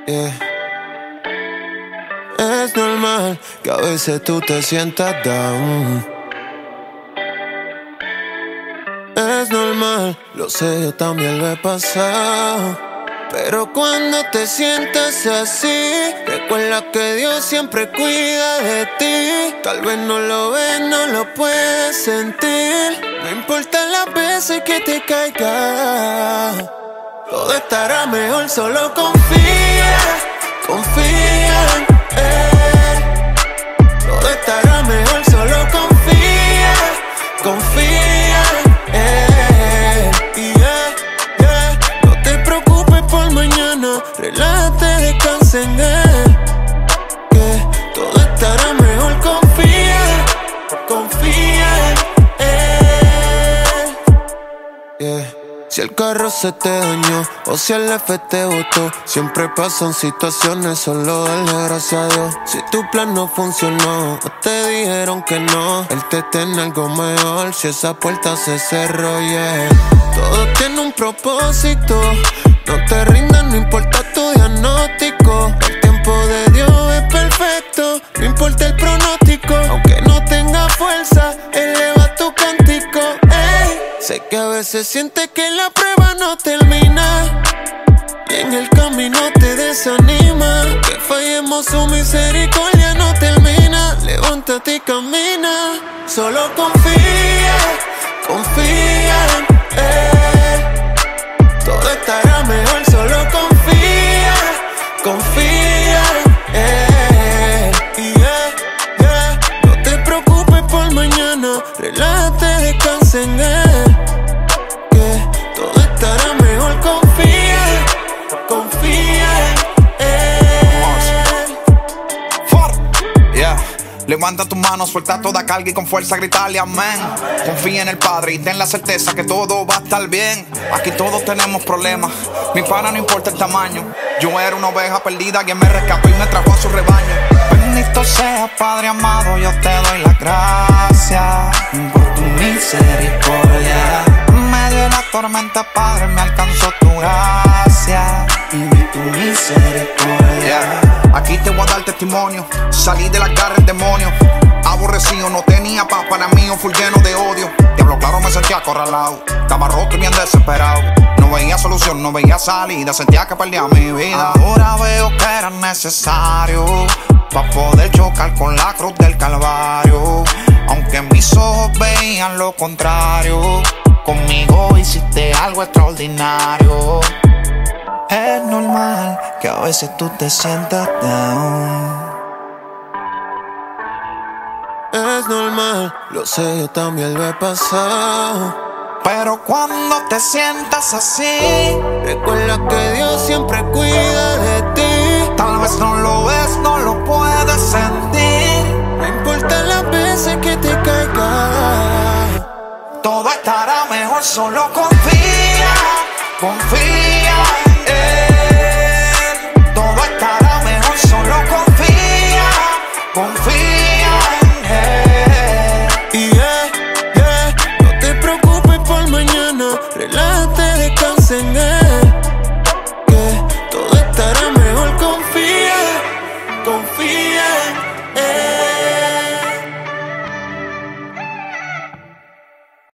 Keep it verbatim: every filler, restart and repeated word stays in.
Yeah. Es normal que a veces tú te sientas down. Es normal, lo sé, yo también lo he pasado. Pero cuando te sientas así, recuerda que Dios siempre cuida de ti. Tal vez no lo ves, no lo puedes sentir. No importa las veces que te caigas, todo estará mejor, solo confía. Confía en Él. Todo estará mejor, solo confía. Confía en Él. Yeah, yeah. No te preocupes por mañana, relájate, descansa en Él. Que todo estará mejor, confía. Confía en Él. Yeah. Si el carro se te dañó o si el F te botó, siempre pasan situaciones, solo dale gracias a Dios. Si tu plan no funcionó o te dijeron que no, Él te tiene algo mejor si esa puerta se cerró, yeah. Todo tiene un propósito, no te rindas, no importa tu diagnóstico. El tiempo de Dios es perfecto, no importa el pronóstico. Aunque no tenga fuerza, eleva tu cántico, ey. Sé que a veces sientes que la prueba no termina y en el camino te desanima. Que fallemos, su misericordia no termina. Levántate y camina, solo confía, confía en Él. Todo estará mejor, solo confía, confía en Él. Yeah, yeah. No te preocupes por mañana, relájate, descansa en Él. Levanta tus manos, suelta toda carga y con fuerza gritarle amén. Confía en el Padre y ten la certeza que todo va a estar bien. Aquí todos tenemos problemas, mi pana no importa el tamaño. Yo era una oveja perdida, quien me rescató y me trajo a su rebaño. Bendito sea Padre amado, yo te doy las gracias por tu misericordia. En medio de la tormenta, Padre, me alcanzó tu gracia y vi tu misericordia. Aquí te voy a dar testimonio, salí de las garras del demonio. Aborrecido, no tenía paz, para mí full lleno de odio. Diablo claro, me sentía acorralado, estaba roto y bien desesperado. No veía solución, no veía salida, sentía que perdía mi vida. Ahora veo que era necesario para poder chocar con la cruz del Calvario. Aunque mis ojos veían lo contrario, conmigo hiciste algo extraordinario. Es normal que a veces tú te sientas down. Es normal, lo sé, yo también lo he pasado. Pero cuando te sientas así, recuerda que Dios siempre cuida de ti. Tal vez no lo ves, no lo puedes sentir. No importa las veces que te caigas, todo estará mejor, solo confía, confía.